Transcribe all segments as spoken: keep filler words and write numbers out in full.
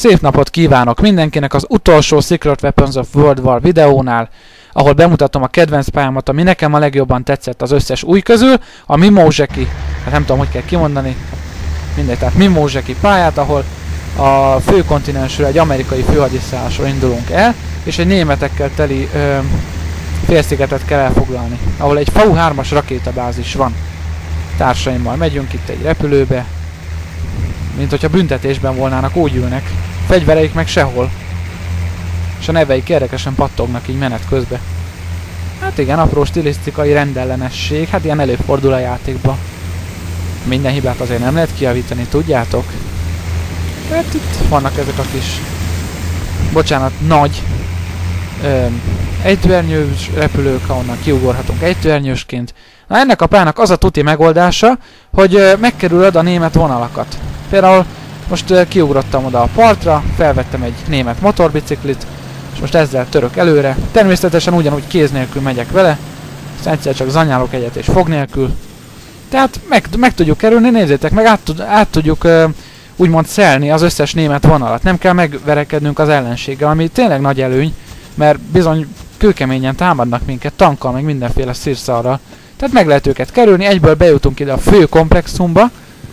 Szép napot kívánok mindenkinek az utolsó Secret Weapons of World War videónál, ahol bemutatom a kedvenc pályámat, ami nekem a legjobban tetszett az összes új közül, a Mimozseki, hát nem tudom, hogy kell kimondani, mindegy, tehát Mimozseki pályát, ahol a főkontinensről egy amerikai főhadiszállásról indulunk el, és egy németekkel teli ö, félszigetet kell elfoglalni, ahol egy F A U hármas rakétabázis van. Társaimmal megyünk itt egy repülőbe, mint hogyha büntetésben volnának, úgy ülnek. Fegyvereik meg sehol. És a neveik érdekesen pattognak így menet közben. Hát igen, apró stilisztikai rendellenesség, hát ilyen előfordul a játékba. Minden hibát azért nem lehet kijavítani, tudjátok? Hát itt vannak ezek a kis, bocsánat, nagy ö, egytőernyős repülők, ahonnan kiugorhatunk egytőernyősként. Na ennek a pályának az a tuti megoldása, hogy ö, megkerülöd a német vonalakat. Például most uh, kiugrottam oda a partra, felvettem egy német motorbiciklit, és most ezzel török előre. Természetesen ugyanúgy kéz nélkül megyek vele, aztán egyszer csak zanyálok egyet és fog nélkül. Tehát meg, meg tudjuk kerülni, nézzétek meg, át, tud, át tudjuk uh, úgymond szelni az összes német vonalat. Nem kell megverekednünk az ellenséggel, ami tényleg nagy előny, mert bizony kőkeményen támadnak minket, tankkal, meg mindenféle szírszarral. Tehát meg lehet őket kerülni, egyből bejutunk ide a fő komplexumba,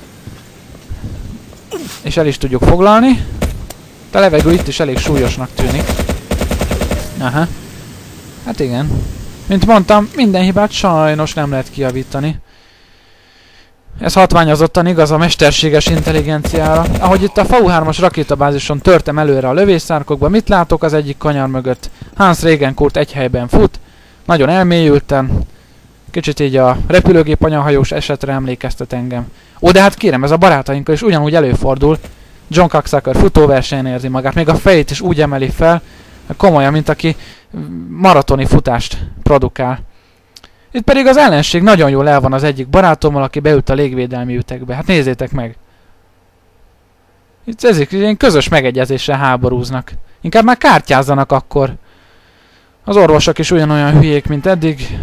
és el is tudjuk foglalni. A levegő itt is elég súlyosnak tűnik. Aha. Hát igen. Mint mondtam, minden hibát sajnos nem lehet kijavítani. Ez hatványozottan igaz a mesterséges intelligenciára. Ahogy itt a F A U hármas rakétabázison törtem előre a lövészárkokba, mit látok az egyik kanyar mögött? Hans Regenkurt egy helyben fut. Nagyon elmélyülten. Kicsit így a repülőgép anyahajós esetre emlékeztet engem. Ó, de hát kérem, ez a barátainkkal is ugyanúgy előfordul. John Cocksucker futóversenyen érzi magát, még a fejét is úgy emeli fel, komolyan, mint aki maratoni futást produkál. Itt pedig az ellenség nagyon jól el van az egyik barátommal, aki beült a légvédelmi ütegbe. Hát nézzétek meg! Itt ezek ilyen közös megegyezéssel háborúznak. Inkább már kártyázzanak akkor. Az orvosok is ugyanolyan hülyék, mint eddig.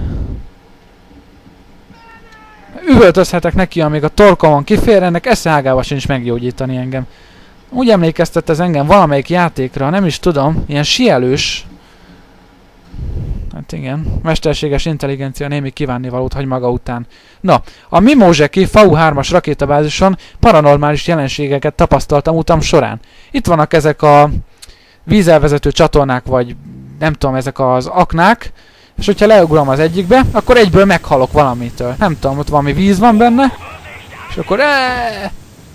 Üvöltözhetek neki, amíg a torkomon kifér, ennek eszeágába sincs meggyógyítani engem. Úgy emlékeztet ez engem valamelyik játékra, nem is tudom, ilyen sielős. Hát igen, mesterséges intelligencia némi kívánnivalót hagy maga után. Na, a Mimozseki F A U hármas rakétabázison paranormális jelenségeket tapasztaltam utam során. Itt vannak ezek a vízelvezető csatornák, vagy nem tudom, ezek az aknák, és hogyha leugrom az egyikbe, akkor egyből meghalok valamitől. Nem tudom, ott valami víz van benne, és akkor eeeeh!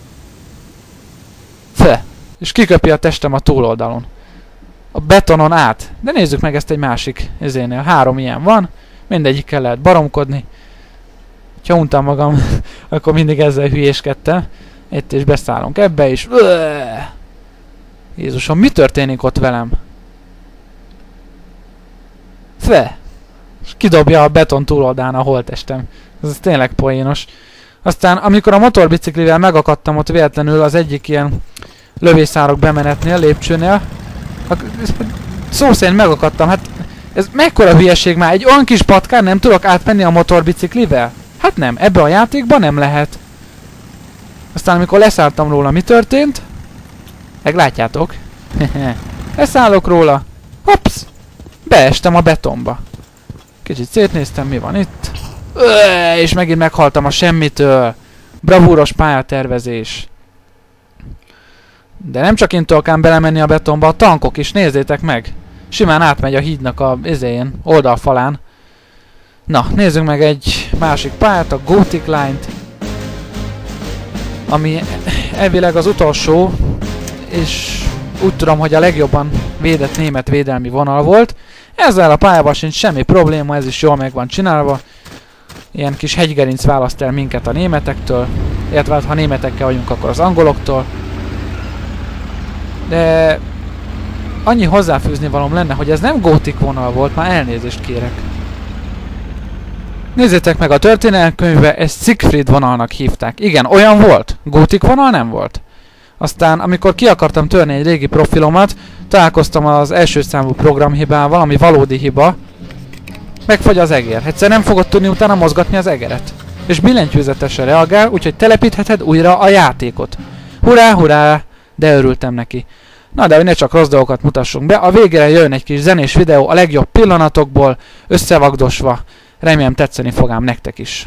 Fe! És kiköpi a testem a túloldalon. A betonon át. De nézzük meg ezt egy másik ezénél. Három ilyen van, mindegyikkel lehet baromkodni. Ha untam magam, akkor mindig ezzel hülyéskedtem. Itt is beszállunk ebbe is. Ueeeh! Jézusom, mi történik ott velem? Fe! És kidobja a beton túloldán a holttestem. Ez tényleg poénos. Aztán, amikor a motorbiciklivel megakadtam ott véletlenül az egyik ilyen lövészárok bemenetnél, lépcsőnél, szó szerint megakadtam. Hát ez mekkora hülyeség már? Egy olyan kis patkán nem tudok átmenni a motorbiciklivel? Hát nem, ebbe a játékban nem lehet. Aztán, amikor leszálltam róla, mi történt? Meglátjátok. Leszállok róla. Hopsz! Beestem a betonba. Kicsit szétnéztem, mi van itt. Öööö, és megint meghaltam a semmitől. Bravúros pályatervezés. De nem csak én tudok ám belemenni a betonba, a tankok is, nézzétek meg. Simán átmegy a hídnak a izén, oldalfalán. Na, nézzük meg egy másik pályát, a Gothic Line-t. Ami elvileg az utolsó, és úgy tudom, hogy a legjobban védett német védelmi vonal volt. Ezzel a pályával sincs semmi probléma, ez is jól meg van csinálva. Ilyen kis hegygerinc választ el minket a németektől, illetve ha németekkel vagyunk, akkor az angoloktól. De annyi hozzáfűzni valóm lenne, hogy ez nem gótik vonal volt, már elnézést kérek. Nézzétek meg a történelemkönyvbe, ezt Siegfried vonalnak hívták. Igen, olyan volt. Gótik vonal nem volt. Aztán, amikor ki akartam törni egy régi profilomat, találkoztam az első számú programhibával, ami valódi hiba. Megfagy az egér. Egyszer nem fogod tudni utána mozgatni az egeret. És billentyűzetesen reagál, úgyhogy telepítheted újra a játékot. Hurrá, hurrá! De örültem neki. Na de hogy ne csak rossz dolgokat mutassunk be, a végére jön egy kis zenés videó a legjobb pillanatokból, összevagdosva. Remélem tetszeni fog ám nektek is.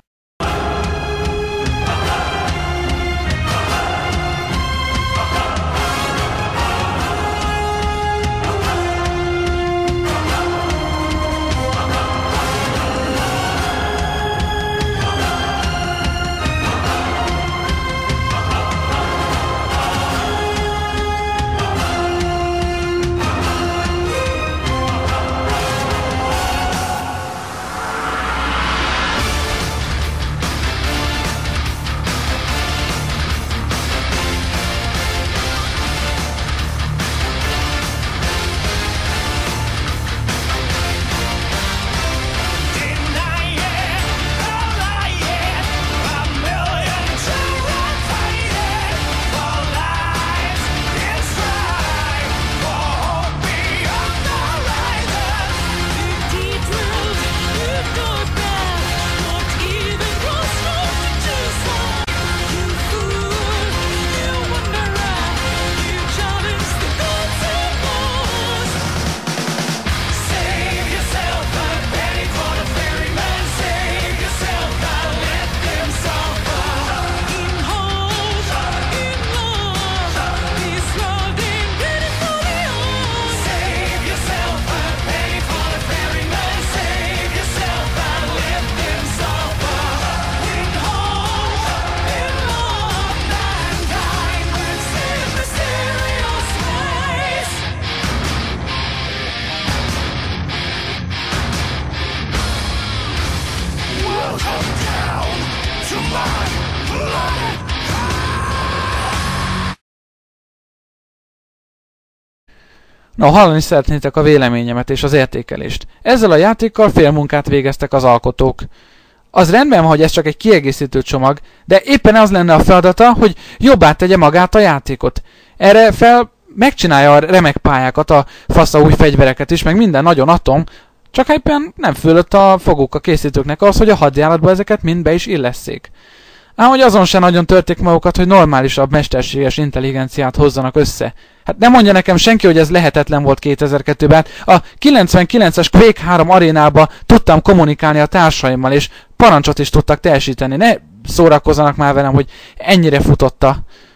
No, hallani szeretnétek a véleményemet és az értékelést. Ezzel a játékkal félmunkát végeztek az alkotók. Az rendben, hogy ez csak egy kiegészítő csomag, de éppen az lenne a feladata, hogy jobbá tegye magát a játékot. Erre fel megcsinálja a remek pályákat, a fasza új fegyvereket is, meg minden nagyon atom, csak éppen nem fölött a foguk a készítőknek az, hogy a hadjáratba ezeket mind be is illesszék. Ám hogy azon sem nagyon törték magukat, hogy normálisabb, mesterséges intelligenciát hozzanak össze. Hát nem mondja nekem senki, hogy ez lehetetlen volt kétezer-kettőben. A kilencvenkilences Quake három arénába tudtam kommunikálni a társaimmal, és parancsot is tudtak teljesíteni. Ne szórakozzanak már velem, hogy ennyire futotta.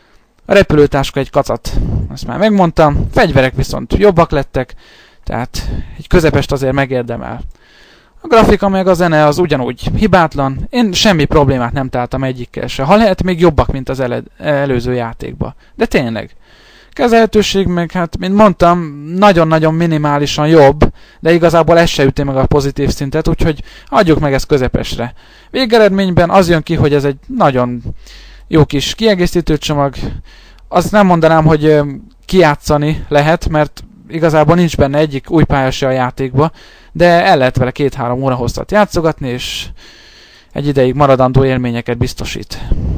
A repülőtáska egy kacat. Ezt már megmondtam. Fegyverek viszont jobbak lettek, tehát egy közepest azért megérdemel. A grafika meg a zene az ugyanúgy hibátlan, én semmi problémát nem találtam egyikkel se, ha lehet még jobbak, mint az ele előző játékban. De tényleg. Kezelhetőség meg, hát, mint mondtam, nagyon-nagyon minimálisan jobb, de igazából ez se üti meg a pozitív szintet, úgyhogy adjuk meg ezt közepesre. Végeredményben az jön ki, hogy ez egy nagyon jó kis kiegészítő csomag. Azt nem mondanám, hogy kijátszani lehet, mert igazából nincs benne egyik új pálya se a játékba, de el lehet vele két-három óra hosszat játszogatni, és egy ideig maradandó élményeket biztosít.